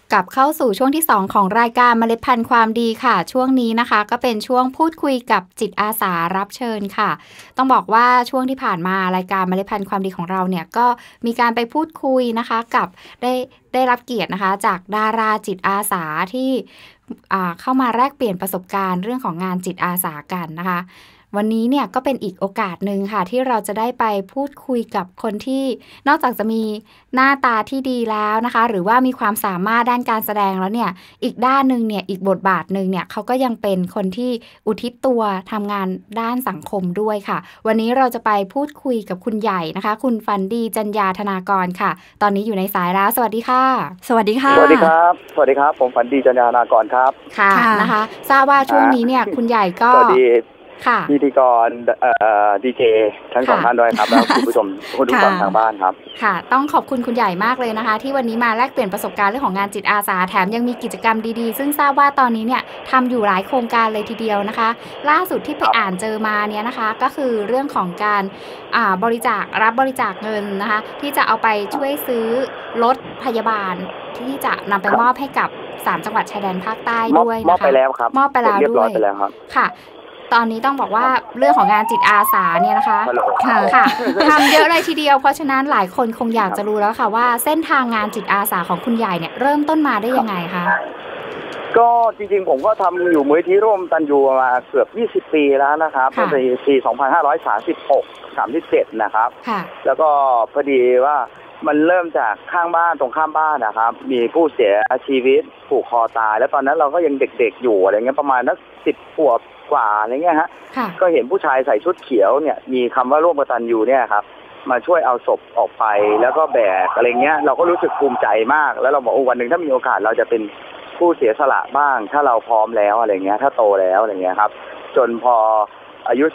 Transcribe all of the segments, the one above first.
กลับเข้าสู่ช่วงที่2ของรายการเมล็ดพันธุ์ความดีค่ะช่วงนี้นะคะก็เป็นช่วงพูดคุยกับจิตอาสารับเชิญค่ะต้องบอกว่าช่วงที่ผ่านมารายการเมล็ดพันธุ์ความดีของเราเนี่ยก็มีการไปพูดคุยนะคะกับได้รับเกียรตินะคะจากดาราจิตอาสาที่เข้ามาแลกเปลี่ยนประสบการณ์เรื่องของงานจิตอาสากันนะคะวันนี้เนี่ยก็เป็นอีกโอกาสหนึ่งค่ะที่เราจะได้ไปพูดคุยกับคนที่นอกจากจะมีหน้าตาที่ดีแล้วนะคะหรือว่ามีความสามารถด้านการแสดงแล้วเนี่ยอีกด้านหนึ่งเนี่ยอีกบทบาทหนึ่งเนี่ยเขาก็ยังเป็นคนที่อุทิศตัวทำงานด้านสังคมด้วยค่ะวันนี้เราจะไปพูดคุยกับคุณใหญ่นะคะคุณฝันดีจัญญาธนากรค่ะตอนนี้อยู่ในสายแล้วสวัสดีค่ะสวัสดีค่ะสวัสดีครับสวัสดีครับผมฝันดีจัญญาธนากรครับค่ะนะคะทราบว่าช่วงนี้เนี่ยคุณใหญ่ก็สวัสดีพิธีกรดีเจทั้งสองท่านด้วยครับแล้วคุณผู้ชมผู้ฟังทางบ้านครับค่ะต้องขอบคุณคุณใหญ่มากเลยนะคะที่วันนี้มาแลกเปลี่ยนประสบการณ์เรื่องของงานจิตอาสาแถมยังมีกิจกรรมดีๆซึ่งทราบว่าตอนนี้เนี่ยทำอยู่หลายโครงการเลยทีเดียวนะคะล่าสุดที่ไปอ่านเจอมาเนี่ยนะคะก็คือเรื่องของการรับบริจาคเงินนะคะที่จะเอาไปช่วยซื้อรถพยาบาลที่จะนำไปมอบให้กับ3จังหวัดชายแดนภาคใต้ด้วยนะคะมอบไปแล้วครับมอบไปแล้วด้วยค่ะตอนนี้ต้องบอกว่าเรื่องของงานจิตอาสาเนี่ยนะคะค่ะทำเยอะเลยทีเดียวเพราะฉะนั้นหลายคนคงอยากจะรู้แล้วค่ะว่าเส้นทางงานจิตอาสาของคุณใหญ่เนี่ยเริ่มต้นมาได้ยังไงคะก็จริงๆผมก็ทำอยู่มูลที่ร่วมตันยูมาเกือบ20 ปีแล้วนะครับในปี2536-37นะครับแล้วก็พอดีว่ามันเริ่มจากข้างบ้านตรงข้ามบ้านนะครับมีผู้เสียชีวิตผูกคอตายแล้วตอนนั้นเราก็ยังเด็กๆอยู่อะไรเงี้ยประมาณนัก10 ขวบกว่าอะไรเงี้ยฮะก็เห็นผู้ชายใส่ชุดเขียวเนี่ยมีคำว่าร่วมกตัญญูเนี่ยครับมาช่วยเอาศพออกไปแล้วก็แบกอะไรเงี้ยเราก็รู้สึกภูมิใจมากแล้วเราบอกวันหนึ่งถ้ามีโอกาสเราจะเป็นผู้เสียสละบ้างถ้าเราพร้อมแล้วอะไรเงี้ยถ้าโตแล้วอะไรเงี้ยครับจนพออายุ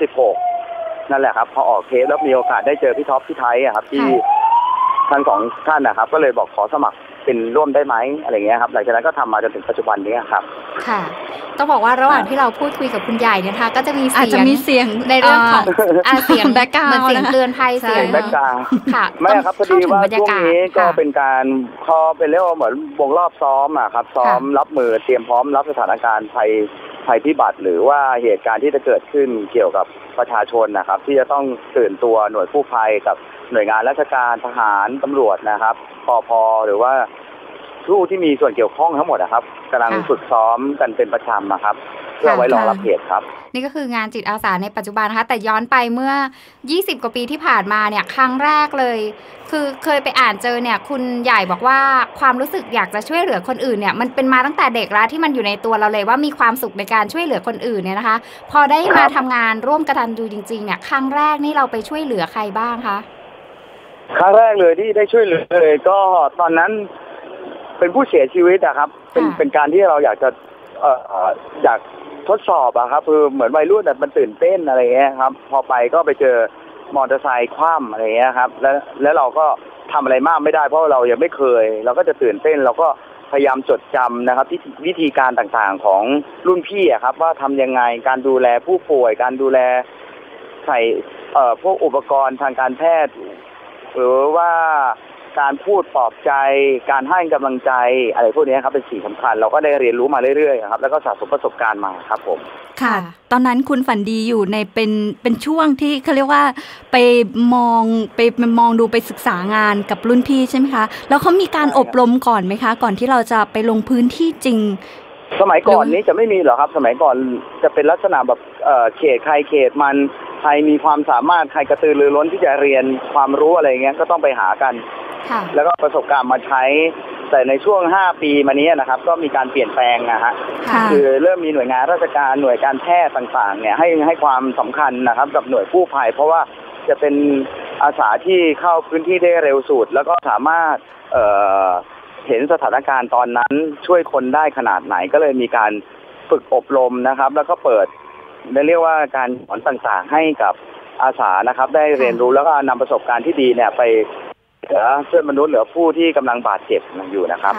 16นั่นแหละครับพอออกเทปแล้วมีโอกาสได้เจอพี่ท็อปพี่ไทยครับที่ทั้งสองท่านนะครับก็เลยบอกขอสมัครเป็นร่วมได้ไหมอะไรเงี้ยครับหลังจากนั้นก็ทำมาจนถึงปัจจุบันนี้ครับค่ะต้องบอกว่าระหว่างที่เราพูดคุยกับคุณใหญ่เนี่ยนะคะก็จะมีเสียงในเรื่องของเสียงแบ็คกราวด์เสียงเตือนภัยเสียงแบ็คกราวด์ค่ะไม่ครับพอดีว่าช่วงนี้ก็เป็นการพอเป็นเรียกว่าเหมือนวงรอบซ้อมอะครับซ้อมรับมือเตรียมพร้อมรับสถานการณ์ภัยพิบัติหรือว่าเหตุการณ์ที่จะเกิดขึ้นเกี่ยวกับประชาชนนะครับที่จะต้องตื่นตัวหน่วยกู้ภัยกับหน่วยงานราชการทหารตำรวจนะครับปภ.หรือว่าผู้ที่มีส่วนเกี่ยวข้องทั้งหมดนะครับกำลังฝึกซ้อมกันเป็นประจำนะครับเพื่อไว้รองรับเหตุครับนี่ก็คืองานจิตอาสาในปัจจุบันนะคะแต่ย้อนไปเมื่อ20 กว่าปีที่ผ่านมาเนี่ยครั้งแรกเลยคือเคยไปอ่านเจอเนี่ยคุณใหญ่บอกว่าความรู้สึกอยากจะช่วยเหลือคนอื่นเนี่ยมันเป็นมาตั้งแต่เด็กแล้วที่มันอยู่ในตัวเราเลยว่ามีความสุขในการช่วยเหลือคนอื่นเนี่ยนะคะพอได้มาทำงานร่วมกตัญญูจริงๆเนี่ยครั้งแรกนี่เราไปช่วยเหลือใครบ้างคะครั้งแรกเลยที่ได้ช่วยเหลือเลยก็ตอนนั้นเป็นผู้เสียชีวิตอะครับเป็นการที่เราอยากจะอยากทดสอบอะครับคือเหมือนวัยรุ่นมันตื่นเต้นอะไรเงี้ยครับพอไปก็ไปเจอมอเตอร์ไซค์คว่ำอะไรเงี้ยครับแล้วเราก็ทำอะไรมากไม่ได้เพราะเรายังไม่เคยเราก็จะตื่นเต้นเราก็พยายามจดจำนะครับวิธีการต่างๆของรุ่นพี่อะครับว่าทำยังไงการดูแลผู้ป่วยการดูแลใส่พวกอุปกรณ์ทางการแพทย์หรือว่าการพูดปลอบใจการให้กำลังใจอะไรพวกนี้ครับเป็นสิ่งสำคัญเราก็ได้เรียนรู้มาเรื่อยๆครับแล้วก็สะสมประสบการณ์มาครับผมค่ะตอนนั้นคุณฝันดีอยู่ในเป็นช่วงที่เขาเรียกว่าไปมองดูไปศึกษางานกับรุ่นพี่ใช่ไหมคะแล้วเขามีการอบรมก่อนไหมคะก่อนที่เราจะไปลงพื้นที่จริงสมัยก่อนนี้จะไม่มีหรอกครับสมัยก่อนจะเป็นลักษณะแบบเขตใครเขตมันใครมีความสามารถใครกระตือรือร้นที่จะเรียนความรู้อะไรเงี้ยก็ต้องไปหากันแล้วก็ประสบการณ์มาใช้แต่ในช่วง5 ปีมานี้นะครับก็มีการเปลี่ยนแปลงนะฮะคือเริ่มมีหน่วยงานราชการหน่วยการแพทย์ต่างๆเนี่ยให้ความสำคัญนะครับกับหน่วยกู้ภัยเพราะว่าจะเป็นอาสาที่เข้าพื้นที่ได้เร็วสุดแล้วก็สามารถเห็นสถานการณ์ตอนนั้นช่วยคนได้ขนาดไหนก็เลยมีการฝึกอบรมนะครับแล้วก็เปิดเรียกว่าการสอนต่างๆให้กับอาสานะครับได้เรียนรู้แล้วก็นำประสบการณ์ที่ดีเนี่ยไปเหลือเพื่อนมนุษย์เหลือผู้ที่กำลังบาดเจ็บอยู่นะครับ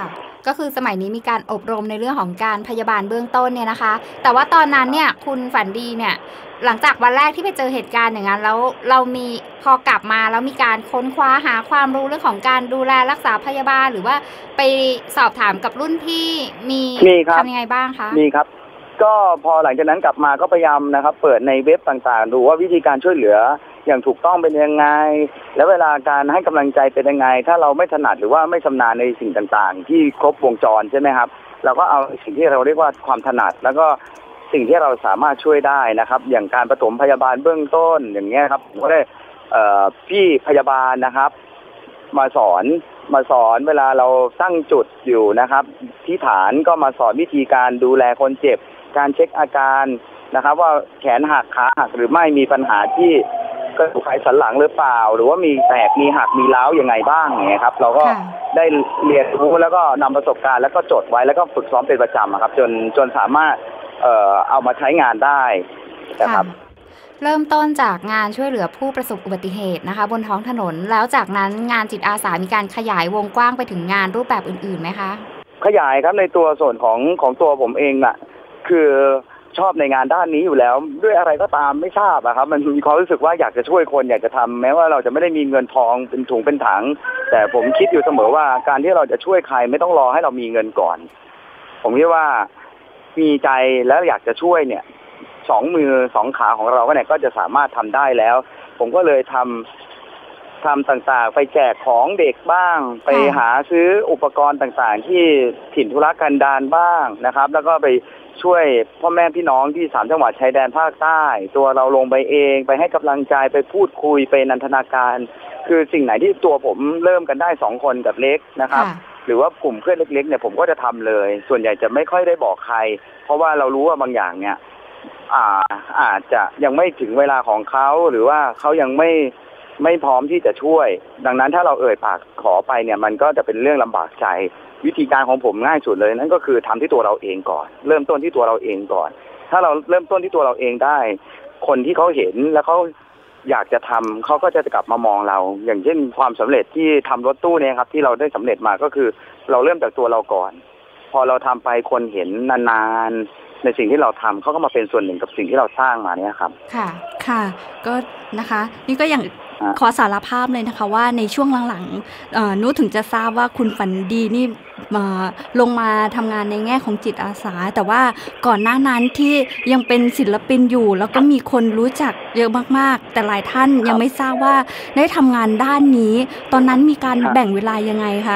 ก็คือสมัยนี้มีการอบรมในเรื่องของการพยาบาลเบื้องต้นเนี่ยนะคะแต่ว่าตอนนั้นเนี่ยคุณฝันดีเนี่ยหลังจากวันแรกที่ไปเจอเหตุการณ์อย่างนั้นแล้วเรามีพอกลับมาแล้วมีการค้นคว้าหาความรู้เรื่องของการดูแลรักษาพยาบาลหรือว่าไปสอบถามกับรุ่นพี่มีทำยังไงบ้างคะมีครับก็พอหลังจากนั้นกลับมาก็พยายามนะครับเปิดในเว็บต่างๆดูว่าวิธีการช่วยเหลืออย่างถูกต้องเป็นยังไงแล้วเวลาการให้กำลังใจเป็นยังไงถ้าเราไม่ถนัดหรือว่าไม่ชำนาญในสิ่งต่างๆที่ครบวงจรใช่ไหมครับเราก็เอาสิ่งที่เราเรียกว่าความถนัดแล้วก็สิ่งที่เราสามารถช่วยได้นะครับอย่างการปฐมพยาบาลเบื้องต้นอย่างเงี้ยครับผมก็ได้พี่พยาบาลนะครับมาสอนเวลาเราตั้งจุดอยู่นะครับที่ฐานก็มาสอนวิธีการดูแลคนเจ็บการเช็คอาการนะครับว่าแขนหักขาหักหรือไม่มีปัญหาที่กระดูกไขสันหลังหรือเปล่าหรือว่ามีแตกมีหักมีร้าวยังไงบ้างเนี่ยครับเราก็ได้เรียนรู้แล้วก็นำประสบการณ์แล้วก็จดไว้แล้วก็ฝึกซ้อมเป็นประจำครับจนสามารถเอามาใช้งานได้นะครับเริ่มต้นจากงานช่วยเหลือผู้ประสบอุบัติเหตุนะคะบนท้องถนนแล้วจากนั้นงานจิตอาสามีการขยายวงกว้างไปถึงงานรูปแบบอื่นๆไหมคะขยายครับในตัวส่วนของตัวผมเองน่ะคือชอบในงานด้านนี้อยู่แล้วด้วยอะไรก็ตามไม่ทราบอะครับมันมีความรู้สึกว่าอยากจะช่วยคนอยากจะทำแม้ว่าเราจะไม่ได้มีเงินทองเป็นถุงเป็นถังแต่ผมคิดอยู่เสมอว่าการที่เราจะช่วยใครไม่ต้องรอให้เรามีเงินก่อนผมคิดว่ามีใจแล้วอยากจะช่วยเนี่ยสองมือสองขาของเราเนี่ยก็จะสามารถทำได้แล้วผมก็เลยทำต่างๆไปแจกของเด็กบ้างไปหาซื้ออุปกรณ์ต่างๆที่ถิ่นธุรกันดารบ้างนะครับแล้วก็ไปช่วยพ่อแม่พี่น้องที่3จังหวัดชายแดนภาคใต้ตัวเราลงไปเองไปให้กำลังใจไปพูดคุยไปนันทนาการคือสิ่งไหนที่ตัวผมเริ่มกันได้2คนกับเล็กนะครับหรือว่ากลุ่มเพื่อนเล็กๆเนี่ยผมก็จะทำเลยส่วนใหญ่จะไม่ค่อยได้บอกใครเพราะว่าเรารู้ว่าบางอย่างเนี่ยอาจจะยังไม่ถึงเวลาของเขาหรือว่าเขายังไม่พร้อมที่จะช่วยดังนั้นถ้าเราเอ่ยปากขอไปเนี่ยมันก็จะเป็นเรื่องลำบากใจวิธีการของผมง่ายสุดเลยนั่นก็คือทำที่ตัวเราเองก่อนเริ่มต้นที่ตัวเราเองก่อนถ้าเราเริ่มต้นที่ตัวเราเองได้คนที่เขาเห็นแล้วเขาอยากจะทำเขาก็จะกลับมามองเราอย่างเช่นความสำเร็จที่ทำรถตู้เนี่ยครับที่เราได้สำเร็จมาก็คือเราเริ่มจากตัวเราก่อนพอเราทำไปคนเห็นนานๆในสิ่งที่เราทำเขาก็มาเป็นส่วนหนึ่งกับสิ่งที่เราสร้างมาเนี่ยครับค่ะก็นะคะนี่ก็อย่างขอสารภาพเลยนะคะว่าในช่วงหลังๆนุถึงจะทราบว่าคุณฝันดีนี่ลงมาทำงานในแง่ของจิตอาสาแต่ว่าก่อนหน้านั้นที่ยังเป็นศิลปินอยู่แล้วก็มีคนรู้จักเยอะมากๆแต่หลายท่านยังไม่ทราบว่าได้ทำงานด้านนี้ตอนนั้นมีการแบ่งเวลายังไงคะ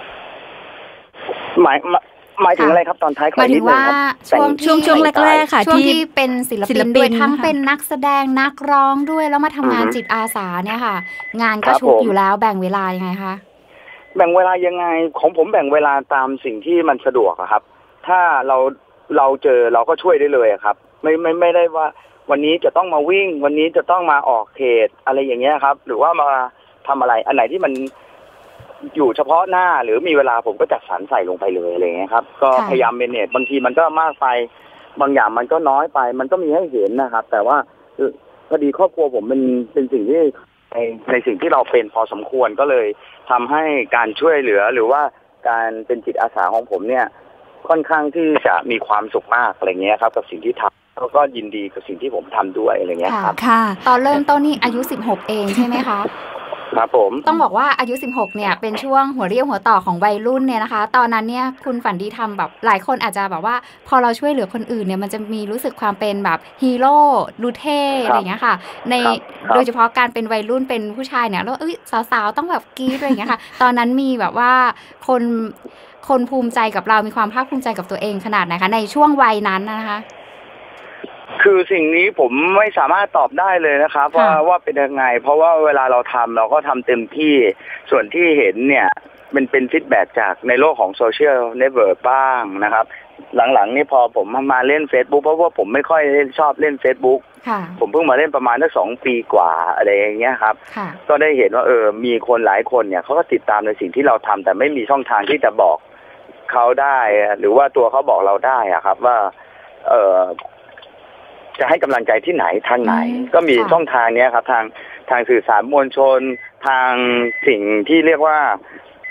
หมายถึงอะไรครับตอนท้ายหมายถึงว่าช่วงแรกๆค่ะที่เป็นศิลปินด้วยทั้งเป็นนักแสดงนักร้องด้วยแล้วมาทำงานจิตอาสาเนี่ยค่ะงานก็ชุกอยู่แล้วแบ่งเวลายังไงคะแบ่งเวลายังไงของผมแบ่งเวลาตามสิ่งที่มันสะดวกครับ ถ้าเราเจอเราก็ช่วยได้เลยครับไม่ได้ว่าวันนี้จะต้องมาวิ่งวันนี้จะต้องมาออกเขตอะไรอย่างเงี้ยครับหรือว่ามาทำอะไรอันไหนที่มันอยู่เฉพาะหน้าหรือมีเวลาผมก็จัดสรรใส่ลงไปเลยอะไรเงี้ยครับก็พยายามเมเนจบางทีมันก็มากไปบางอย่างมันก็น้อยไปมันก็มีให้เห็นนะครับแต่ว่าพอดีครอบครัวผมเป็นสิ่งที่ในสิ่งที่เราเป็นพอสมควรก็เลยทำให้การช่วยเหลือหรือว่าการเป็นจิตอาสาของผมเนี่ยค่อนข้างที่จะมีความสุขมากอะไรเงี้ยครับกับสิ่งที่ทำแล้วก็ยินดีกับสิ่งที่ผมทำด้วยอะไรเงี้ยครับค่ะตอนเริ่มต้นนี่อายุ16เองใช่ไหมคะครับผมต้องบอกว่าอายุ16เนี่ยเป็นช่วงหัวเรี่ยวหัวต่อของวัยรุ่นเนี่ยนะคะตอนนั้นเนี่ยคุณฝันดีทำแบบหลายคนอาจจะแบบว่าพอเราช่วยเหลือคนอื่นเนี่ยมันจะมีรู้สึกความเป็นแบบฮีโร่ดูเท่อะไรอย่างเงี้ยค่ะในโดยเฉพาะการเป็นวัยรุ่นเป็นผู้ชายเนี่ยแล้วสาวๆต้องแบบกรี๊ดอะไรอย่างเงี้ยค่ะตอนนั้นมีแบบว่าคนภูมิใจกับเรามีความภาคภูมิใจกับตัวเองขนาดไหนคะในช่วงวัยนั้นนะคะคือสิ่งนี้ผมไม่สามารถตอบได้เลยนะครับว่าเป็นยังไงเพราะว่าเวลาเราทำเราก็ทำเต็มที่ส่วนที่เห็นเนี่ยมันเป็นฟีดแบ็กจากในโลกของโซเชียลเน็ตเวิร์กบ้างนะครับหลังๆนี่พอผมมาเล่น Facebook เพราะว่าผมไม่ค่อยชอบเล่น Facebook ผมเพิ่งมาเล่นประมาณได้2 ปีกว่าอะไรอย่างเงี้ยครับก็ได้เห็นว่ามีคนหลายคนเนี่ยเขาก็ติดตามในสิ่งที่เราทำแต่ไม่มีช่องทางที่จะบอกเขาได้หรือว่าตัวเขาบอกเราได้อะครับว่าจะให้กำลังใจที่ไหนทางไหนก็มีช่องทางนี้ครับทางสื่อสารมวลชนทางสิ่งที่เรียกว่า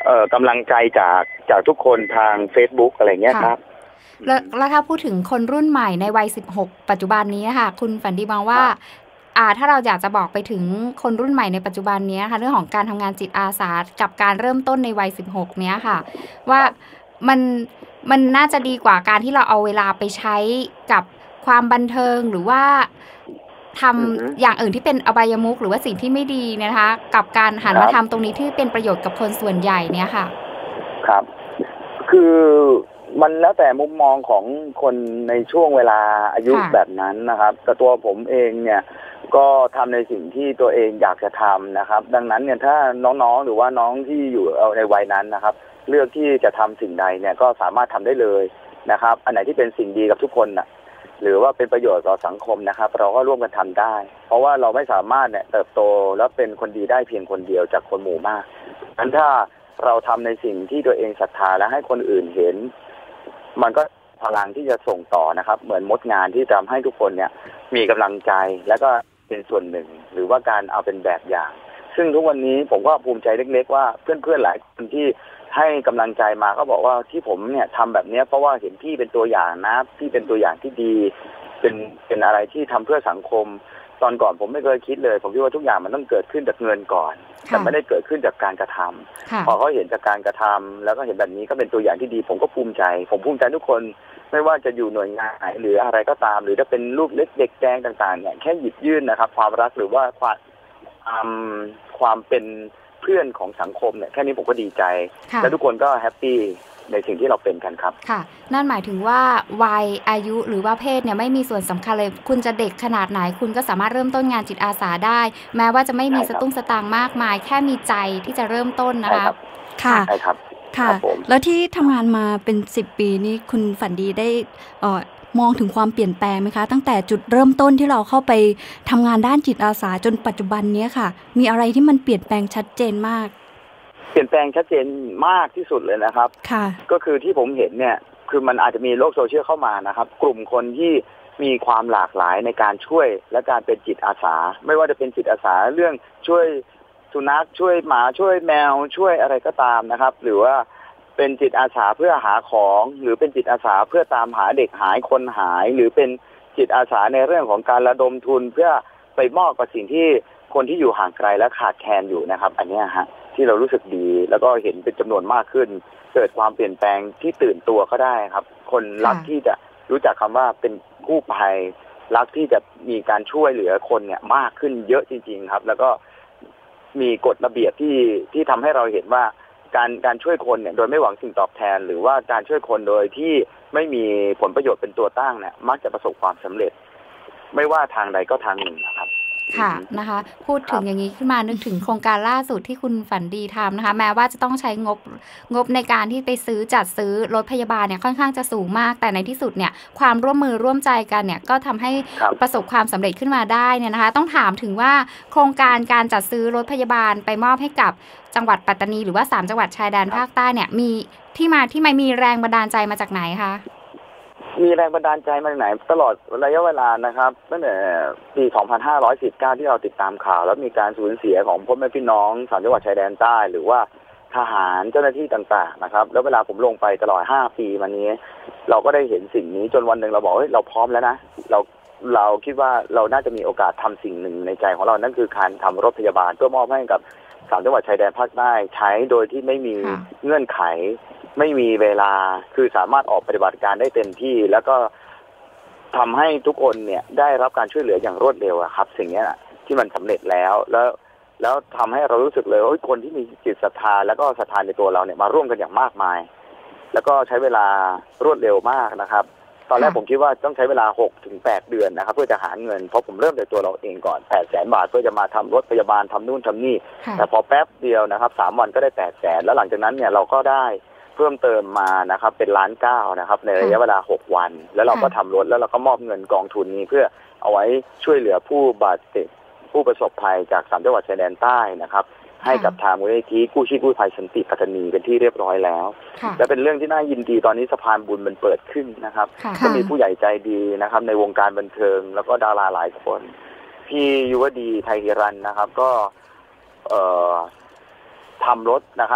กำลังใจจากทุกคนทาง Facebook อะไรเงี้ยครับแล้วถ้าพูดถึงคนรุ่นใหม่ในวัย16ปัจจุบันนี้ค่ะคุณฝันดีมองว่าถ้าเราอยากจะบอกไปถึงคนรุ่นใหม่ในปัจจุบันนี้ค่ะเรื่องของการทำงานจิตอาสากับการเริ่มต้นในวัย16เนี้ยค่ะว่ามันน่าจะดีกว่าการที่เราเอาเวลาไปใช้กับความบันเทิงหรือว่าทำอย่างอื่นที่เป็นอบายมุขหรือว่าสิ่งที่ไม่ดีนะคะกับการหันมาทำตรงนี้ที่เป็นประโยชน์กับคนส่วนใหญ่เนี่ยค่ะครับคือมันแล้วแต่มุมมองของคนในช่วงเวลาอายุแบบนั้นนะครับแต่ตัวผมเองเนี่ยก็ทำในสิ่งที่ตัวเองอยากจะทำนะครับดังนั้นเนี่ยถ้าน้องๆหรือว่าน้องที่อยู่ในวัยนั้นนะครับเลือกที่จะทำสิ่งใดเนี่ยก็สามารถทำได้เลยนะครับอันไหนที่เป็นสิ่งดีกับทุกคนนะหรือว่าเป็นประโยชน์ต่อสังคมนะครับเราก็ร่วมกันทำได้เพราะว่าเราไม่สามารถเนี่ยเติบโตแล้วเป็นคนดีได้เพียงคนเดียวจากคนหมู่มากงั้นถ้าเราทำในสิ่งที่ตัวเองศรัทธาและให้คนอื่นเห็นมันก็พลังที่จะส่งต่อนะครับเหมือนมดงานที่ทำให้ทุกคนเนี่ยมีกำลังใจแล้วก็เป็นส่วนหนึ่งหรือว่าการเอาเป็นแบบอย่างซึ่งทุกวันนี้ผมก็ภูมิใจเล็กๆว่าเพื่อนๆหลายคนที่ให้กำลังใจมาก็บอกว่าที่ผมเนี่ยทำแบบนี้เพราะว่าเห็นพี่เป็นตัวอย่างนะพี่เป็นตัวอย่างที่ดีเป็นอะไรที่ทำเพื่อสังคมตอนก่อนผมไม่เคยคิดเลยผมคิดว่าทุกอย่างมันต้องเกิดขึ้นจากเงินก่อนแต่ไม่ได้เกิดขึ้นจากการกระทำพอเขาเห็นจากการกระทำแล้วก็เห็นแบบนี้ก็เป็นตัวอย่างที่ดีผมก็ภูมิใจผมภูมิใจทุกคนไม่ว่าจะอยู่หน่วยงานไหนหรืออะไรก็ตามหรือจะเป็นลูกเล็กเด็กแดงต่างๆเนี่ยแค่หยิบยื่นนะครับความรักหรือว่าความเป็นเพื่อนของสังคมเนี่ยแค่นี้ผมก็ดีใจและทุกคนก็แฮปปี้ในสิ่งที่เราเป็นกันครับค่ะนั่นหมายถึงว่าวัยอายุหรือว่าเพศเนี่ยไม่มีส่วนสำคัญเลยคุณจะเด็กขนาดไหนคุณก็สามารถเริ่มต้นงานจิตอาสาได้แม้ว่าจะไม่มีสตุ้งสตางค์มากมายแค่มีใจที่จะเริ่มต้นนะคะค่ะใช่ครับค่ะแล้วที่ทำงานมาเป็น10 ปีนี่คุณฝันดีได้มองถึงความเปลี่ยนแปลงไหมคะตั้งแต่จุดเริ่มต้นที่เราเข้าไปทำงานด้านจิตอาสาจนปัจจุบันนี้ค่ะมีอะไรที่มันเปลี่ยนแปลงชัดเจนมากเปลี่ยนแปลงชัดเจนมากที่สุดเลยนะครับค่ะก็คือที่ผมเห็นเนี่ยคือมันอาจจะมีโลกโซเชียลเข้ามานะครับกลุ่มคนที่มีความหลากหลายในการช่วยและการเป็นจิตอาสาไม่ว่าจะเป็นจิตอาสาเรื่องช่วยสุนัขช่วยหมาช่วยแมวช่วยอะไรก็ตามนะครับหรือว่าเป็นจิตอาสาเพื่อหาของหรือเป็นจิตอาสาเพื่อตามหาเด็กหายคนหายหรือเป็นจิตอาสาในเรื่องของการระดมทุนเพื่อไปมอบกับสิ่งที่คนที่อยู่ห่างไกลและขาดแคลนอยู่นะครับอันนี้ฮะที่เรารู้สึกดีแล้วก็เห็นเป็นจำนวนมากขึ้นเกิดความเปลี่ยนแปลงที่ตื่นตัวก็ได้ครับคนรักที่จะรู้จักคำว่าเป็นกู้ภัยรักที่จะมีการช่วยเหลือคนเนี่ยมากขึ้นเยอะจริงๆครับแล้วก็มีกฎระเบียบที่ทำให้เราเห็นว่าการช่วยคนเนี่ยโดยไม่หวังสิ่งตอบแทนหรือว่าการช่วยคนโดยที่ไม่มีผลประโยชน์เป็นตัวตั้งเนี่ยมักจะประสบความสำเร็จไม่ว่าทางใดก็ทางหนึ่งนะครับค่ะนะคะพูดถึงอย่างนี้ขึ้นมานึกถึงโครงการล่าสุดที่คุณฝันดีทำนะคะแม้ว่าจะต้องใช้งบในการที่ไปจัดซื้อรถพยาบาลเนี่ยค่อนข้างจะสูงมากแต่ในที่สุดเนี่ยความร่วมมือร่วมใจกันเนี่ยก็ทำให้ประสบความสำเร็จขึ้นมาได้เนี่ยนะคะต้องถามถึงว่าโครงการการจัดซื้อรถพยาบาลไปมอบให้กับจังหวัดปัตตานีหรือว่า3จังหวัดชายแดนภาคใต้เนี่ยมีที่มามีแรงบันดาลใจมาจากไหนคะมีแรงบันดาลใจมาจากไหนตลอดระยะเวลานะครับตั้งแต่ปี 2519 ที่เราติดตามข่าวแล้วมีการสูญเสียของพ่อแม่พี่น้อง3จังหวัดชายแดนใต้หรือว่าทหารเจ้าหน้าที่ต่างๆนะครับแล้วเวลาผมลงไปตลอด5 ปีมานี้เราก็ได้เห็นสิ่งนี้จนวันหนึ่งเราบอกเฮ้ยเราพร้อมแล้วนะเราคิดว่าเราน่าจะมีโอกาสทำสิ่งหนึ่งในใจของเรานั่นคือการทำรถพยาบาลเพื่อมอบให้กับ3จังหวัดชายแดนภาคใต้ใช้โดยที่ไม่มีเงื่อนไขไม่มีเวลาคือสามารถออกปฏิบัติการได้เต็มที่แล้วก็ทำให้ทุกคนเนี่ยได้รับการช่วยเหลืออย่างรวดเร็วครับสิ่งนี้ที่มันสำเร็จแล้วทำให้เรารู้สึกเลยว่าคนที่มีจิตศรัทธาแล้วก็ศรัทธาในตัวเราเนี่ยมาร่วมกันอย่างมากมายแล้วก็ใช้เวลารวดเร็วมากนะครับตอนแรกผมคิดว่าต้องใช้เวลา 6-8 เดือนนะครับเพื่อจะหาเงินเพราะผมเริ่มจากตัวเราเองก่อน 800,000 บาทเพื่อจะมาทำรถพยาบาลทำนู่นทำนี่แต่พอแป๊บเดียวนะครับ3 วันก็ได้ 800,000 แล้วหลังจากนั้นเนี่ยเราก็ได้เพิ่มเติมมานะครับเป็น1.9 ล้านนะครับในระยะเวลา6 วันแล้วเราก็ทำรถแล้วเราก็มอบเงินกองทุนนี้เพื่อเอาไว้ช่วยเหลือผู้บาดเจ็บผู้ประสบภัยจาก3จังหวัดชายแดนใต้นะครับให้กับทางมูลนิธิกู้ชีพกู้ภัยสันติปัตตานีเป็นที่เรียบร้อยแล้วและเป็นเรื่องที่น่ายินดีตอนนี้สะพานบุญมันเปิดขึ้นนะครับก็มีผู้ใหญ่ใจดีนะครับในวงการบันเทิงแล้วก็ดาราหลายคนพี่ยุวดีไทยฮิรันนะครับก็ทำรถนะครับ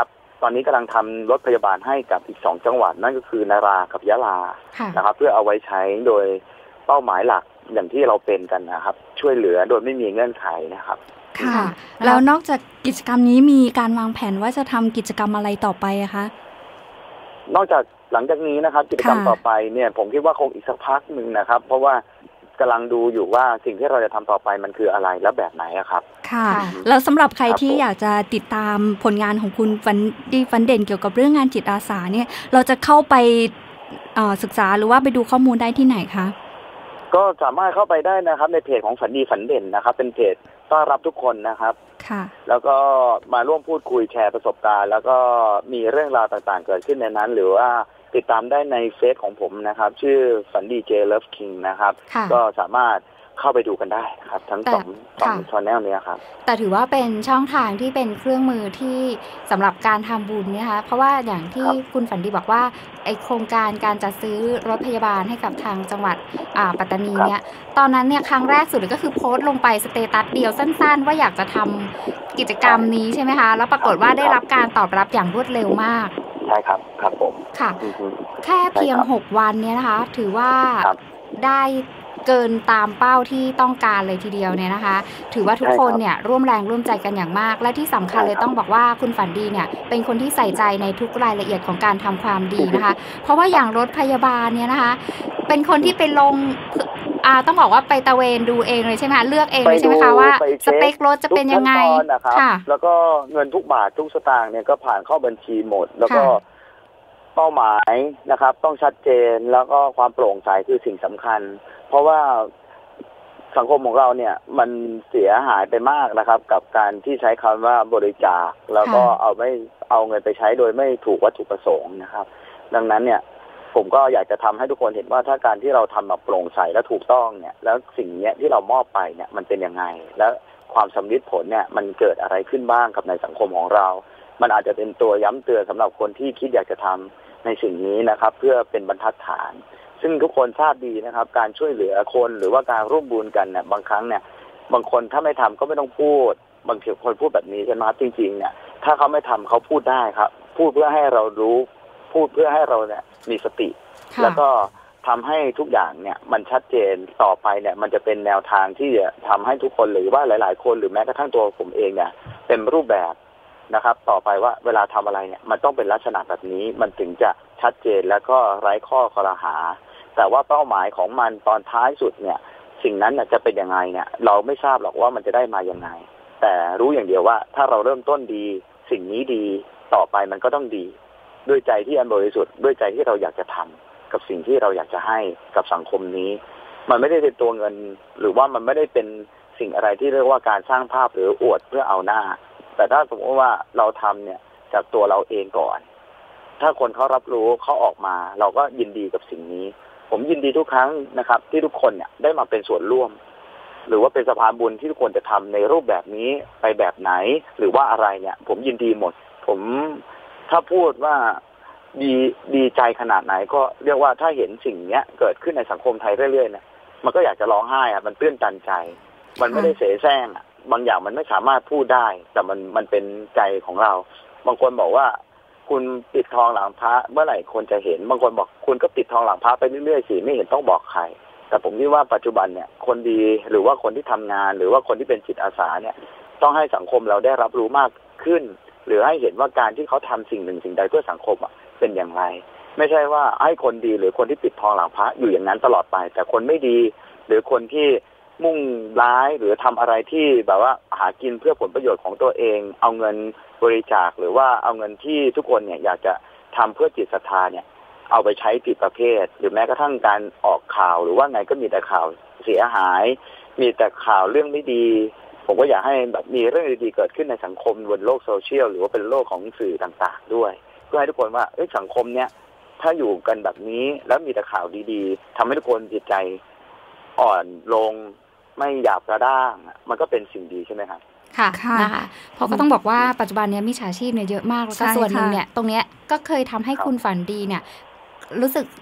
อนนี้กำลังทำรถพยาบาลให้กับอีก2จังหวัดนั่นก็คือนารากับยะลานะครับเพื่อเอาไว้ใช้โดยเป้าหมายหลักอย่างที่เราเป็นกันนะครับช่วยเหลือโดยไม่มีเงื่อนไขนะครับค่ะแล้วนอกจากกิจกรรมนี้มีการวางแผนว่าจะทำกิจกรรมอะไรต่อไปอะคะนอกจากหลังจากนี้นะครับกิจกรรมต่อไปเนี่ยผมคิดว่าคงอีกสักพักนึงนะครับเพราะว่ากำลังดูอยู่ว่าสิ่งที่เราจะทำต่อไปมันคืออะไรและแบบไหนครับค่ะแล้วสำหรับใครที่อยากจะติดตามผลงานของคุณฟันเด่นเกี่ยวกับเรื่องงานจิตอาสาเนี่ยเราจะเข้าไปศึกษาหรือว่าไปดูข้อมูลได้ที่ไหนคะก็สามารถเข้าไปได้นะครับในเพจของฝันดีฝันเด่นนะครับเป็นเพจต้อนรับทุกคนนะครับค่ะแล้วก็มาร่วมพูดคุยแชร์ประสบการณ์แล้วก็มีเรื่องราวต่างๆเกิดขึ้นในนั้นหรือว่าติดตามได้ในเฟซของผมนะครับชื่อฝันดีเจเลิฟคิงนะครับก็สามารถเข้าไปดูกันได้ครับทั้งสองชาแนลนี้ครับแต่ถือว่าเป็นช่องทางที่เป็นเครื่องมือที่สำหรับการทำบุญนะคะเพราะว่าอย่างที่คุณฝันดีบอกว่าไอโครงการการจัดซื้อรถพยาบาลให้กับทางจังหวัดปัตตานีเนี่ยตอนนั้นเนี่ยครั้งแรกสุดก็คือโพสต์ลงไปสเตตัสเดียวสั้นๆว่าอยากจะทำกิจกรรมนี้ใช่ไหมคะแล้วปรากฏว่าได้รับการตอบรับอย่างรวดเร็วมากใช่ครับครับผมค่ะแค่เพียง6วันเนี่ยนะคะถือว่าได้เกินตามเป้าที่ต้องการเลยทีเดียวเนี่ยนะคะถือว่าทุกคนเนี่ยร่วมแรงร่วมใจกันอย่างมากและที่สำคัญเลยต้องบอกว่าคุณฝันดีเนี่ยเป็นคนที่ใส่ใจในทุกรายละเอียดของการทำความดีนะคะเพราะว่าอย่างรถพยาบาลเนี่ยนะคะเป็นคนที่ไปลงต้องบอกว่าไปตะเวนดูเองเลยใช่ไหมเลือกเองเลยใช่ไหมคะว่าสเปครถจะเป็นยังไงค่ะแล้วก็เงินทุกบาททุกสตางค์เนี่ยก็ผ่านเข้าบัญชีหมดแล้วก็เป้าหมายนะครับต้องชัดเจนแล้วก็ความโปร่งใสคือสิ่งสำคัญเพราะว่าสังคมของเราเนี่ยมันเสียหายไปมากนะครับกับการที่ใช้คำว่าบริจาคแล้วก็เอาเงินไปใช้โดยไม่ถูกวัตถุประสงค์นะครับดังนั้นเนี่ยผมก็อยากจะทำให้ทุกคนเห็นว่าถ้าการที่เราทำแบบโปร่งใสและถูกต้องเนี่ยแล้วสิ่งนี้ที่เรามอบไปเนี่ยมันเป็นยังไงแล้วความสำลิดผลเนี่ยมันเกิดอะไรขึ้นบ้างกับในสังคมของเรามันอาจจะเป็นตัวย้ำเตือนสำหรับคนที่คิดอยากจะทำในสิ่งนี้นะครับเพื่อเป็นบรรทัดฐานซึ่งทุกคนทราบดีนะครับการช่วยเหลือคนหรือว่าการร่วมบุญกันเนี่ยบางครั้งเนี่ยบางคนถ้าไม่ทำก็ไม่ต้องพูดบางทีคนพูดแบบนี้ใช่ไหมจริงๆเนี่ยถ้าเขาไม่ทำเขาพูดได้ครับพูดเพื่อให้เรารู้พูดเพื่อให้เราเนี่ยมีสติแล้วก็ทำให้ทุกอย่างเนี่ยมันชัดเจนต่อไปเนี่ยมันจะเป็นแนวทางที่จะทำให้ทุกคนหรือว่าหลายๆคนหรือแม้กระทั่งตัวผมเองเนี่ยเป็นรูปแบบนะครับต่อไปว่าเวลาทำอะไรเนี่ยมันต้องเป็นลักษณะแบบนี้มันถึงจะชัดเจนแล้วก็ไร้ข้อคอรหาแต่ว่าเป้าหมายของมันตอนท้ายสุดเนี่ยสิ่งนั้นจะเป็นยังไงเนี่ยเราไม่ทราบหรอกว่ามันจะได้มายังไงแต่รู้อย่างเดียวว่าถ้าเราเริ่มต้นดีสิ่งนี้ดีต่อไปมันก็ต้องดีด้วยใจที่อันบริสุทธิ์ด้วยใจที่เราอยากจะทำกับสิ่งที่เราอยากจะให้กับสังคมนี้มันไม่ได้เป็นตัวเงินหรือว่ามันไม่ได้เป็นสิ่งอะไรที่เรียกว่าการสร้างภาพหรืออวดเพื่อเอาหน้าแต่ถ้าสมมติว่าเราทำเนี่ยจากตัวเราเองก่อนถ้าคนเขารับรู้เขาออกมาเราก็ยินดีกับสิ่งนี้ผมยินดีทุกครั้งนะครับที่ทุกคนเนี่ยได้มาเป็นส่วนร่วมหรือว่าเป็นสะพานบุญที่ทุกคนจะทำในรูปแบบนี้ไปแบบไหนหรือว่าอะไรเนี่ยผมยินดีหมดผมถ้าพูดว่าดีใจขนาดไหนก็เรียกว่าถ้าเห็นสิ่งเนี้ยเกิดขึ้นในสังคมไทยเรื่อยๆเนี่ยมันก็อยากจะร้องไห้มันตื้นตันใจมันไม่ได้เสแสร้งบางอย่างมันไม่สามารถพูดได้แต่มันเป็นใจของเราบางคนบอกว่าคุณปิดทองหลังพระเมื่อไหร่คนจะเห็นบางคนบอกคุณก็ปิดทองหลังพระไปเรื่อยๆสิไม่เห็นต้องบอกใครแต่ผมคิดว่าปัจจุบันเนี่ยคนดีหรือว่าคนที่ทำงานหรือว่าคนที่เป็นจิตอาสาเนี่ยต้องให้สังคมเราได้รับรู้มากขึ้นหรือให้เห็นว่าการที่เขาทำสิ่งหนึ่งสิ่งใดเพื่อสังคมเป็นอย่างไรไม่ใช่ว่าให้คนดีหรือคนที่ปิดทองหลังพระอยู่อย่างนั้นตลอดไปแต่คนไม่ดีหรือคนที่มุ่งร้ายหรือทำอะไรที่แบบว่าหากินเพื่อผลประโยชน์ของตัวเองเอาเงินบริจาคหรือว่าเอาเงินที่ทุกคนเนี่ยอยากจะทำเพื่อจิตศรัทธาเนี่ยเอาไปใช้ผิดประเภทหรือแม้กระทั่งการออกข่าวหรือว่าไงก็มีแต่ข่าวเสียหายมีแต่ข่าวเรื่องไม่ดีผมก็อยากให้แบบมีเรื่องดีๆเกิดขึ้นในสังคมบนโลกโซเชียลหรือว่าเป็นโลกของสื่อต่างๆด้วยเพื่อให้ทุกคนว่าสังคมเนี่ยถ้าอยู่กันแบบนี้แล้วมีแต่ข่าวดีๆทำให้ทุกคนจิตใจอ่อนลงไม่หยาบกระด้างมันก็เป็นสิ่งดีใช่ไหมครับค่ะนะคะเพราะก็ต้องบอกว่าปัจจุบันนี้มิจฉาชีพเนี่ยเยอะมากแล้วก็ส่วนหนึ่งเนี่ยตรงเนี้ยก็เคยทำให้คุณฝันดีเนี่ยรู้สึก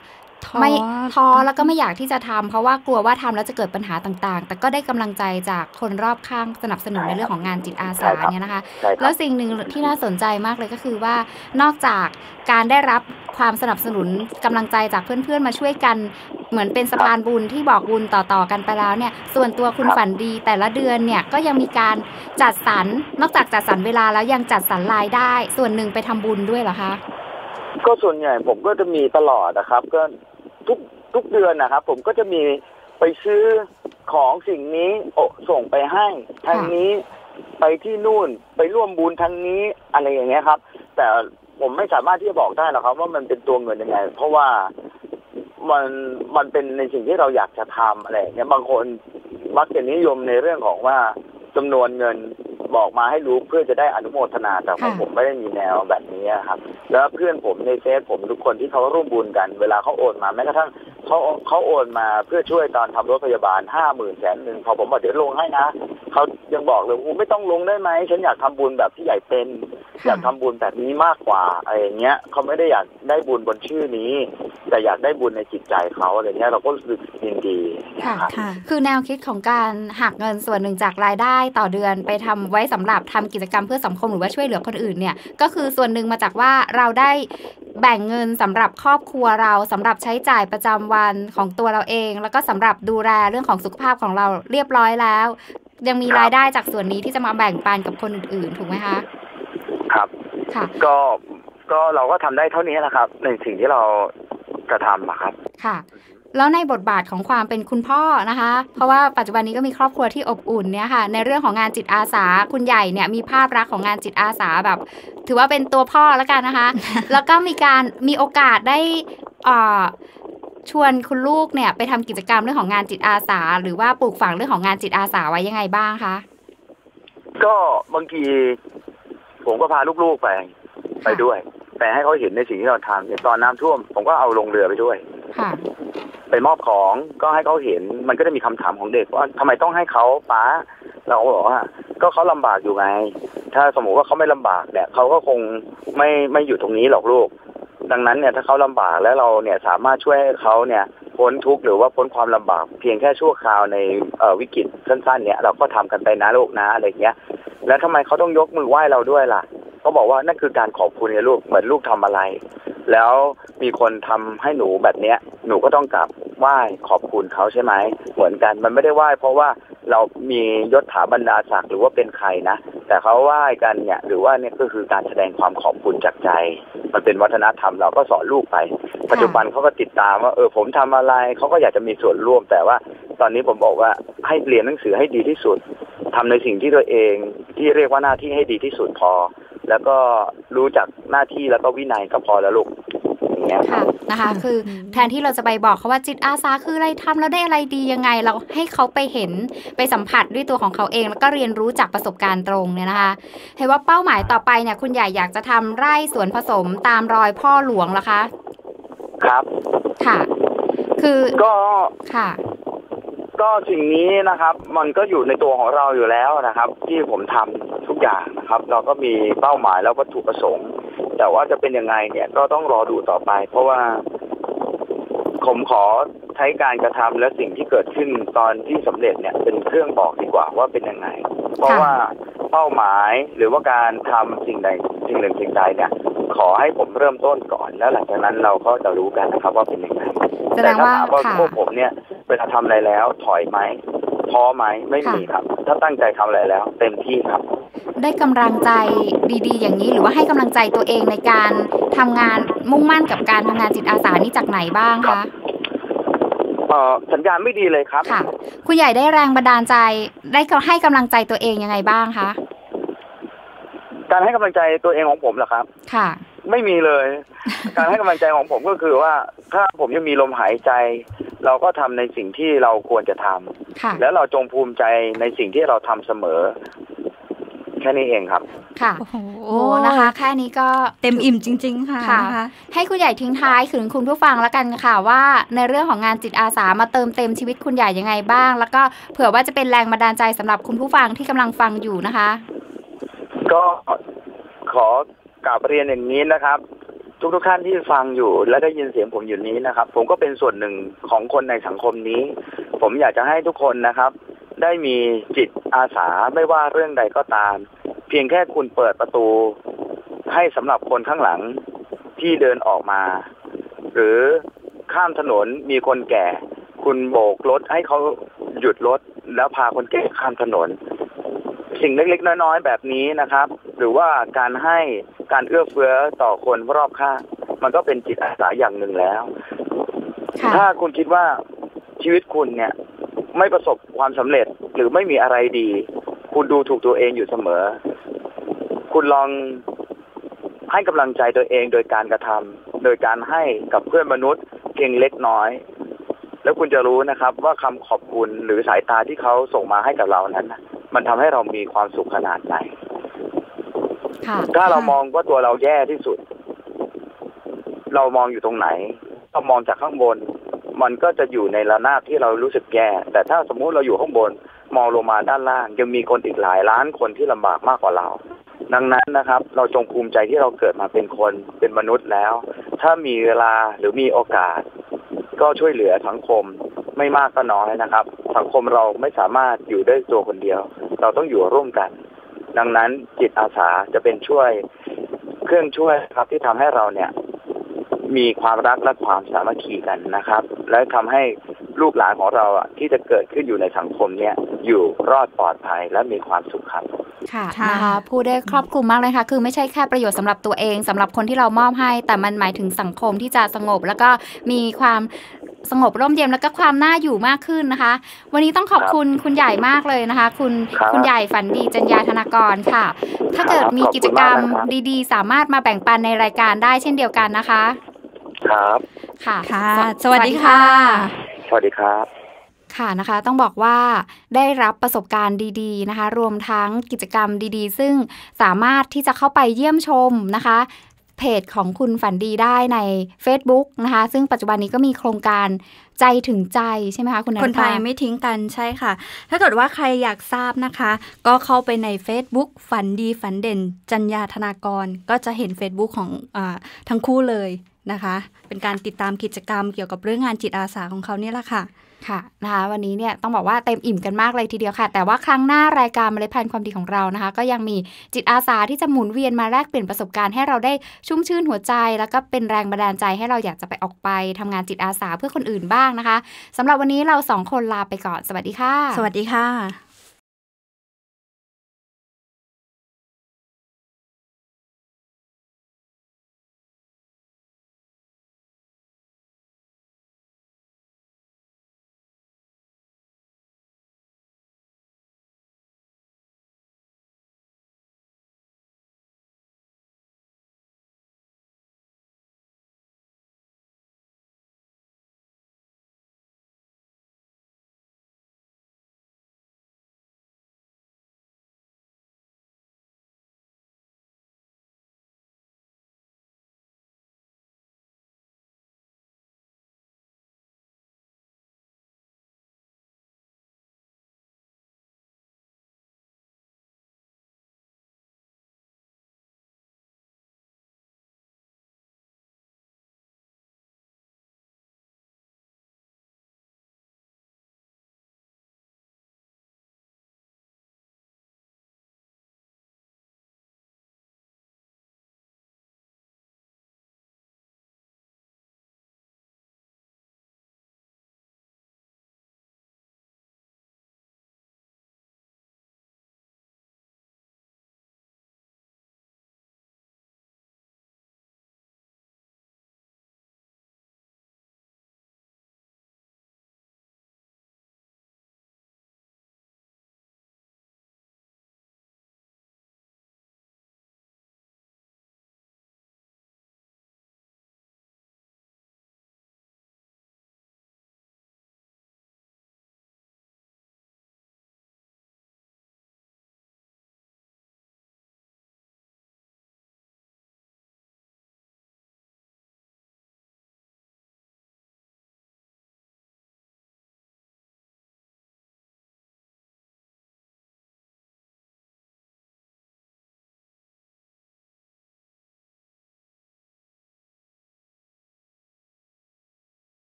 ไม่ท้อแล้วก็ไม่อยากที่จะทำเพราะว่ากลัวว่าทำแล้วจะเกิดปัญหาต่างๆแต่ก็ได้กำลังใจจากคนรอบข้างสนับสนุนในเรื่องของงานจิตอาสาเนี่ยนะคะแล้วสิ่งหนึ่งที่น่าสนใจมากเลยก็คือว่านอกจากการได้รับความสนับสนุนกำลังใจจากเพื่อนๆมาช่วยกันเหมือนเป็นสะพานบุญที่บอกบุญต่อๆกันไปแล้วเนี่ยส่วนตัวคุณฝันดีแต่ละเดือนเนี่ยก็ยังมีการจัดสรรนอกจากจัดสรรเวลาแล้วยังจัดสรรรายได้ส่วนหนึ่งไปทำบุญด้วยเหรอคะก็ส่วนใหญ่ผมก็จะมีตลอดนะครับก็ทุกเดือนนะครับผมก็จะมีไปซื้อของสิ่งนี้ส่งไปให้ทางนี้ไปที่นู่นไปร่วมบุญทางนี้อะไรอย่างเงี้ยครับแต่ผมไม่สามารถที่จะบอกได้หรอกครับว่ามันเป็นตัวเงินยังไงเพราะว่ามันเป็นในสิ่งที่เราอยากจะทำอะไรอย่างเงี้ยบางคนมักจะนิยมในเรื่องของว่าจำนวนเงินบอกมาให้รู้เพื่อจะได้อนุโมทนาแต่ผมไม่ได้มีแนวแบบนี้ครับแล้วเพื่อนผมในเฟซผมทุกคนที่เขาร่วมบุญกันเวลาเขาโอนมาแม้กระทั่งเขาโอนมาเพื่อช่วยตอนทำรถพยาบาล 50,000 100,000พอผมบอกเดี๋ยวลงให้นะเขายังบอกเลยไม่ต้องลงได้ไหมฉันอยากทำบุญแบบที่ใหญ่เป็นอยากทำบุญแบบนี้มากกว่าอะไรอย่างเงี้ยเขาไม่ได้อยากได้บุญบนชื่อนี้แต่อยากได้บุญในจิตใจเขาอะไรเงี้ยเราก็รู้สึกยินดีค่ะคือแนวคิดของการหักเงินส่วนหนึ่งจากรายได้ต่อเดือนไปทำไว้สำหรับทำกิจกรรมเพื่อสังคมหรือว่าช่วยเหลือคนอื่นเนี่ยก็คือส่วนหนึ่งมาจากว่าเราได้แบ่งเงินสำหรับครอบครัวเราสำหรับใช้จ่ายประจำวันของตัวเราเองแล้วก็สำหรับดูแลเรื่องของสุขภาพของเราเรียบร้อยแล้วยังมีรายได้จากส่วนนี้ที่จะมาแบ่งปันกับคนอื่นๆถูกไหมคะครับค่ะก็เราก็ทำได้เท่านี้แหละครับในสิ่งที่เราจะทำครับค่ะแล้วในบทบาทของความเป็นคุณพ่อนะคะเพราะว่าปัจจุบันนี้ก็มีครอบครัวที่อบอุ่นเนี่ยค่ะในเรื่องของงานจิตอาสาคุณใหญ่เนี่ยมีภาพลักษณ์ของงานจิตอาสาแบบถือว่าเป็นตัวพ่อแล้วกันนะคะ แล้วก็มีโอกาสได้ชวนคุณลูกเนี่ยไปทำกิจกรรมเรื่องของงานจิตอาสาหรือว่าปลูกฝังเรื่องของงานจิตอาสาไว้ยังไงบ้างคะก็บางทีผมก็พาลูกๆไปด้วยแต่ให้เขาเห็นในสิ่งที่เราทำอย่างตอนน้ำท่วมผมก็เอาลงเรือไปด้วยไปมอบของก็ให้เขาเห็นมันก็จะมีคำถามของเด็กว่าทำไมต้องให้เขาป้าเราก็บอกว่าก็เขาลำบากอยู่ไงถ้าสมมติว่าเขาไม่ลำบากเนี่ยเขาก็คงไม่อยู่ตรงนี้หรอกลูกดังนั้นเนี่ยถ้าเขาลำบากแล้วเราเนี่ยสามารถช่วยให้เขาเนี่ยพ้นทุกข์หรือว่าพ้นความลำบากเพียงแค่ชั่วคราวในวิกฤตสั้นๆเนี่ยเราก็ทำกันไปนะลูกนะอะไรเงี้ยแล้วทำไมเขาต้องยกมือไหว้เราด้วยล่ะเขาบอกว่านั่นคือการขอบคุณไงลูกเหมือนลูกทำอะไรแล้วมีคนทำให้หนูแบบเนี้ยหนูก็ต้องกลับไหว้ขอบคุณเขาใช่ไหมเหมือนกันมันไม่ได้ไหว้เพราะว่าเรามียศถาบรรดาศักดิ์หรือว่าเป็นใครนะแต่เขาไหว้กันเนี่ยหรือว่าเนี่ยก็คือการแสดงความขอบคุณจากใจมันเป็นวัฒนธรรมเราก็สอนลูกไปปัจจุบันเขาก็ติดตามว่าผมทำอะไรเขาก็อยากจะมีส่วนร่วมแต่ว่าตอนนี้ผมบอกว่าให้เรียนหนังสือให้ดีที่สุดทำในสิ่งที่ตัวเองที่เรียกว่าหน้าที่ให้ดีที่สุดพอแล้วก็รู้จักหน้าที่แล้วก็วินัยก็พอแล้วลูกอย่างเงี้ยค่ะนะคะคือแทนที่เราจะไปบอกเขาว่าจิตอาสาคืออะไรทำแล้วได้อะไรดียังไงเราให้เขาไปเห็นไปสัมผัสด้วยตัวของเขาเองแล้วก็เรียนรู้จากประสบการณ์ตรงเนี่ยนะคะเห็นว่าเป้าหมายต่อไปเนี่ยคุณใหญ่อยากจะทำไร่สวนผสมตามรอยพ่อหลวงเหรอคะครับค่ะคือก็ค่ะก็สิ่งนี้นะครับมันก็อยู่ในตัวของเราอยู่แล้วนะครับที่ผมทำทุกอย่างนะครับเราก็มีเป้าหมายแล้ววัตถุประสงค์แต่ว่าจะเป็นยังไงเนี่ยก็ต้องรอดูต่อไปเพราะว่าผมขอใช้การกระทำและสิ่งที่เกิดขึ้นตอนที่สำเร็จเนี่ยเป็นเครื่องบอกดีกว่าว่าเป็นยังไงเพราะว่าเป้าหมายหรือว่าการทำสิ่งใดสิ่งหนึ่งสิ่งใดเนี่ยขอให้ผมเริ่มต้นก่อนแล้วหลังจากนั้นเราก็จะรู้กันนะครับว่าเป็นยังไงแต่ถ้าถามว่าพวกผมเนี่ยเวลาทำอะไรแล้วถอยไหมท้อไหมไม่มีครับถ้าตั้งใจทำอะไรแล้วเต็มที่ครับได้กำลังใจดีๆอย่างนี้หรือว่าให้กำลังใจตัวเองในการทำงานมุ่งมั่นกับการทำงานจิตอาสานี่จากไหนบ้างคะสัญญาณไม่ดีเลยครับค่ะคุณใหญ่ได้แรงบันดาลใจได้ให้กำลังใจตัวเองยังไงบ้างคะการให้กำลังใจตัวเองของผมเหรอครับค่ะไม่มีเลยการให้กำลังใจของผมก็คือว่าถ้าผมยังมีลมหายใจเราก็ทำในสิ่งที่เราควรจะทำแล้วเราจงภูมิใจในสิ่งที่เราทำเสมอแค่นี้เองครับค่ะโอ้นะคะแค่นี้ก็เต็มอิ่มจริงๆค่ะนะคะให้คุณใหญ่ทิ้งท้ายถึงคุณผู้ฟังแล้วกันค่ะว่าในเรื่องของงานจิตอาสามาเติมเต็มชีวิตคุณใหญ่ยังไงบ้างแล้วก็เผื่อว่าจะเป็นแรงบันดาลใจสำหรับคุณผู้ฟังที่กำลังฟังอยู่นะคะก็ขอกราบเรียนอย่างนี้นะครับทุกท่านที่ฟังอยู่และได้ยินเสียงผมอยู่นี้นะครับผมก็เป็นส่วนหนึ่งของคนในสังคมนี้ผมอยากจะให้ทุกคนนะครับได้มีจิตอาสาไม่ว่าเรื่องใดก็ตามเพียงแค่คุณเปิดประตูให้สำหรับคนข้างหลังที่เดินออกมาหรือข้ามถนนมีคนแก่คุณโบกรถให้เขาหยุดรถแล้วพาคนแก่ข้ามถนนสิ่งเล็กๆน้อยๆแบบนี้นะครับหรือว่าการให้การเอื้อเฟื้อต่อคนรอบข้างมันก็เป็นจิตอาสาอย่างหนึ่งแล้วถ้าคุณคิดว่าชีวิตคุณเนี่ยไม่ประสบความสำเร็จหรือไม่มีอะไรดีคุณดูถูกตัวเองอยู่เสมอคุณลองให้กำลังใจตัวเองโดยการกระทำโดยการให้กับเพื่อนมนุษย์เพียงเล็กน้อยแล้วคุณจะรู้นะครับว่าคำขอบคุณหรือสายตาที่เขาส่งมาให้กับเรานั้นมันทำให้เรามีความสุขขนาดไหนถ้าเรามองว่าตัวเราแย่ที่สุดเรามองอยู่ตรงไหนเรามองจากข้างบนมันก็จะอยู่ในระนาบที่เรารู้สึกแย่แต่ถ้าสมมุติเราอยู่ข้างบนมองลงมาด้านล่างยังมีคนอีกหลายล้านคนที่ลำบากมากกว่าเราดังนั้นนะครับเราจงภูมิใจที่เราเกิดมาเป็นคนเป็นมนุษย์แล้วถ้ามีเวลาหรือมีโอกาสก็ช่วยเหลือสังคมไม่มากก็น้อยนะครับสังคมเราไม่สามารถอยู่ได้ตัวคนเดียวเราต้องอยู่ร่วมกันดังนั้นจิตอาสาจะเป็นเครื่องช่วยครับที่ทำให้เราเนี่ยมีความรักและความสามัคคีกันนะครับและทำให้ลูกหลานของเราที่จะเกิดขึ้นอยู่ในสังคมเนี่ยอยู่รอดปลอดภัยและมีความสุขครับค่ะนะคะพูดได้ครอบคลุมมากเลยค่ะคือไม่ใช่แค่ประโยชน์สำหรับตัวเองสำหรับคนที่เรามอบให้แต่มันหมายถึงสังคมที่จะสงบแล้วก็มีความสงบร่มเย็นแล้วก็ความน่าอยู่มากขึ้นนะคะวันนี้ต้องขอบคุณคุณใหญ่มากเลยนะคะคุณใหญ่ฝันดีจัญญาธนากรค่ะถ้าเกิดมีกิจกรรมดีๆสามารถมาแบ่งปันในรายการได้เช่นเดียวกันนะคะครับค่ะสวัสดีค่ะสวัสดีครับค่ะนะคะต้องบอกว่าได้รับประสบการณ์ดีๆนะคะรวมทั้งกิจกรรมดีๆซึ่งสามารถที่จะเข้าไปเยี่ยมชมนะคะเพจของคุณฝันดีได้ใน Facebook นะคะซึ่งปัจจุบันนี้ก็มีโครงการใจถึงใจใช่ไหมคะคุณคนไทยไม่ทิ้งกันใช่ค่ะถ้าเกิดว่าใครอยากทราบนะคะก็เข้าไปใน Facebook ฝันดีฝันเด่นจัญญาธนากรก็จะเห็น Facebook ของทั้งคู่เลยนะคะเป็นการติดตามกิจกรรมเกี่ยวกับเรื่องงานจิตอาสาของเขาเนี่ยแหละค่ะค่ะนะคะวันนี้เนี่ยต้องบอกว่าเต็มอิ่มกันมากเลยทีเดียวค่ะแต่ว่าครั้งหน้ารายการเมล็ดพันธุ์ความดีของเรานะคะก็ยังมีจิตอาสาที่จะหมุนเวียนมาแลกเปลี่ยนประสบการณ์ให้เราได้ชุ่มชื่นหัวใจแล้วก็เป็นแรงบันดาลใจให้เราอยากจะไปออกไปทำงานจิตอาสาเพื่อคนอื่นบ้างนะคะสำหรับวันนี้เรา2คนลาไปก่อนสวัสดีค่ะสวัสดีค่ะ